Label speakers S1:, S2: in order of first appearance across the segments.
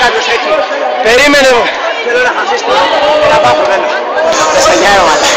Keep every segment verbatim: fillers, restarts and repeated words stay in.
S1: κάποιος εκεί.
S2: Περίμενε μου.
S1: Θέλω να χασίστε. Ένα πάθο θέλω. Δεν στα νιάρω μάλλον.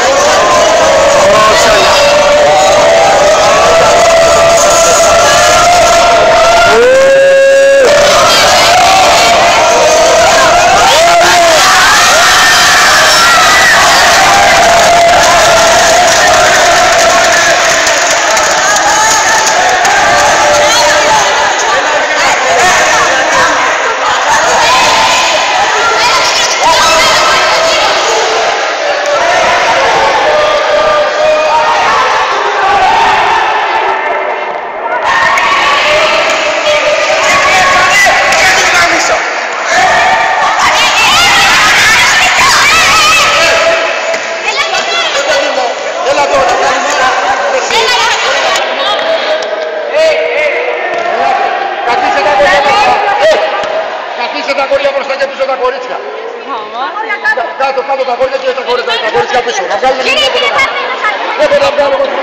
S3: Τα κορίτσια μπροστά και πίσω τα κορίτσια. Κάτω, κάτω τα κορίτσια και τα κορίτσια, τα κορίτσια πίσω. Να βγάλουμε λίγο από το μάτι. Δεν μπορώ να βγάλω εγώ το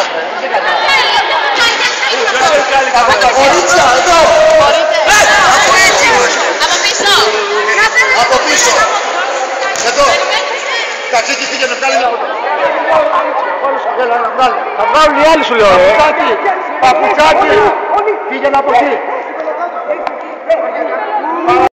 S3: μάτι. Τα κορίτσια, εδώ.
S4: Από πίσω.
S3: Από πίσω. Εδώ. Κατσίκι πήγαινε, βγάλει λίγο από το μάτι.
S2: Θα βγάλουν οι άλλοι σου λέω.
S3: Παπουτσάκι, παπουτσάκι. Πήγαινε από εκεί.